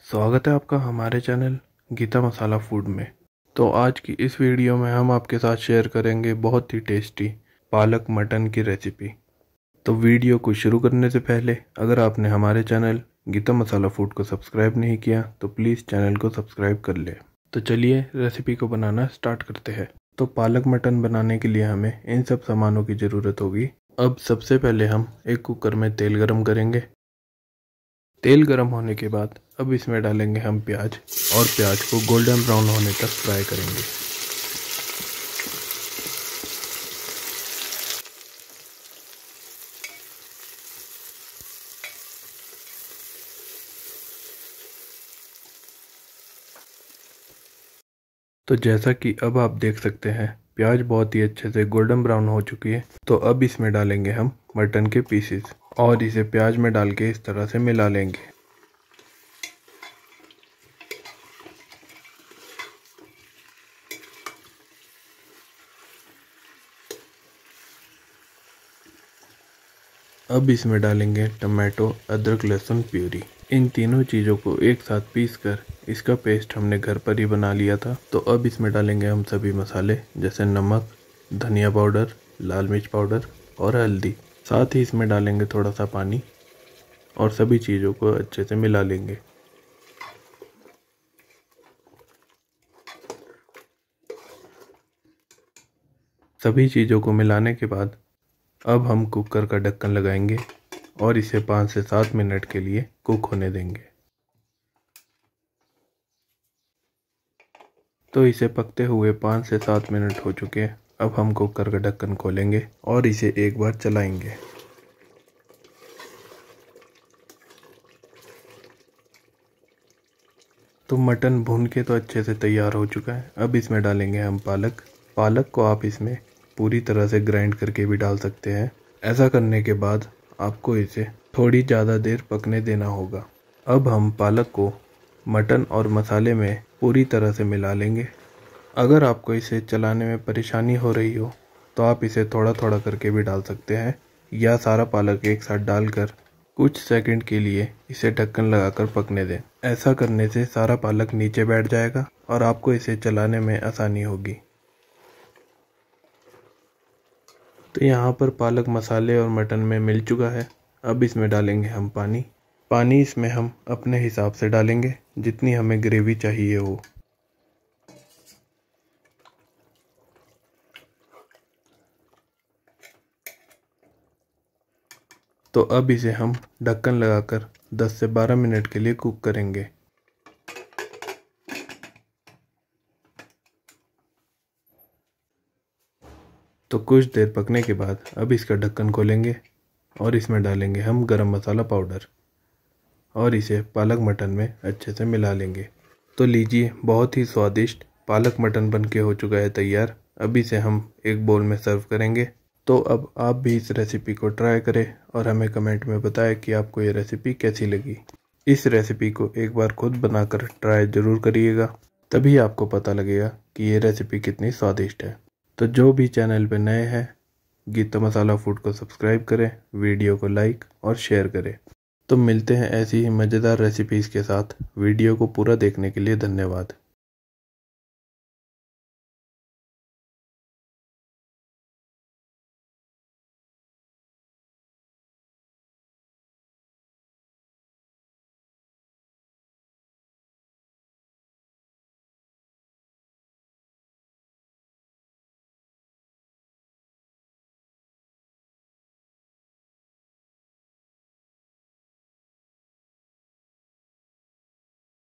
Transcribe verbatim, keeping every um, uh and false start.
स्वागत है आपका हमारे चैनल गीता मसाला फूड में। तो आज की इस वीडियो में हम आपके साथ शेयर करेंगे बहुत ही टेस्टी पालक मटन की रेसिपी। तो वीडियो को शुरू करने से पहले अगर आपने हमारे चैनल गीता मसाला फूड को सब्सक्राइब नहीं किया तो प्लीज़ चैनल को सब्सक्राइब कर ले। तो चलिए रेसिपी को बनाना स्टार्ट करते हैं। तो पालक मटन बनाने के लिए हमें इन सब सामानों की ज़रूरत होगी। अब सबसे पहले हम एक कुकर में तेल गरम करेंगे। तेल गरम होने के बाद अब इसमें डालेंगे हम प्याज और प्याज को गोल्डन ब्राउन होने तक फ्राई करेंगे। तो जैसा कि अब आप देख सकते हैं प्याज बहुत ही अच्छे से गोल्डन ब्राउन हो चुकी है। तो अब इसमें डालेंगे हम मटन के पीसेस और इसे प्याज में डाल के इस तरह से मिला लेंगे। अब इसमें डालेंगे टमाटो, अदरक, लहसुन प्यूरी। इन तीनों चीज़ों को एक साथ पीस कर इसका पेस्ट हमने घर पर ही बना लिया था। तो अब इसमें डालेंगे हम सभी मसाले जैसे नमक, धनिया पाउडर, लाल मिर्च पाउडर और हल्दी। साथ ही इसमें डालेंगे थोड़ा सा पानी और सभी चीज़ों को अच्छे से मिला लेंगे। सभी चीज़ों को मिलाने के बाद अब हम कुकर का ढक्कन लगाएंगे और इसे पाँच से सात मिनट के लिए कुक होने देंगे। तो इसे पकते हुए पाँच से सात मिनट हो चुके हैं। अब हम कुकर का ढक्कन खोलेंगे और इसे एक बार चलाएंगे। तो मटन भून के तो अच्छे से तैयार हो चुका है। अब इसमें डालेंगे हम पालक। पालक को आप इसमें पूरी तरह से ग्राइंड करके भी डाल सकते हैं। ऐसा करने के बाद आपको इसे थोड़ी ज़्यादा देर पकने देना होगा। अब हम पालक को मटन और मसाले में पूरी तरह से मिला लेंगे। अगर आपको इसे चलाने में परेशानी हो रही हो तो आप इसे थोड़ा थोड़ा करके भी डाल सकते हैं या सारा पालक एक साथ डालकर कुछ सेकंड के लिए इसे ढक्कन लगाकर पकने दें। ऐसा करने से सारा पालक नीचे बैठ जाएगा और आपको इसे चलाने में आसानी होगी। तो यहाँ पर पालक मसाले और मटन में मिल चुका है। अब इसमें डालेंगे हम पानी। पानी इसमें हम अपने हिसाब से डालेंगे जितनी हमें ग्रेवी चाहिए हो। तो अब इसे हम ढक्कन लगाकर दस से बारह मिनट के लिए कुक करेंगे। तो कुछ देर पकने के बाद अब इसका ढक्कन खोलेंगे और इसमें डालेंगे हम गरम मसाला पाउडर और इसे पालक मटन में अच्छे से मिला लेंगे। तो लीजिए, बहुत ही स्वादिष्ट पालक मटन बन के हो चुका है तैयार। अब इसे हम एक बोल में सर्व करेंगे। तो अब आप भी इस रेसिपी को ट्राई करें और हमें कमेंट में बताएं कि आपको ये रेसिपी कैसी लगी। इस रेसिपी को एक बार खुद बनाकर ट्राई ज़रूर करिएगा, तभी आपको पता लगेगा कि ये रेसिपी कितनी स्वादिष्ट है। तो जो भी चैनल पे नए हैं गीता मसाला फूड को सब्सक्राइब करें, वीडियो को लाइक और शेयर करें। तो मिलते हैं ऐसी ही मज़ेदार रेसिपीज़ के साथ। वीडियो को पूरा देखने के लिए धन्यवाद।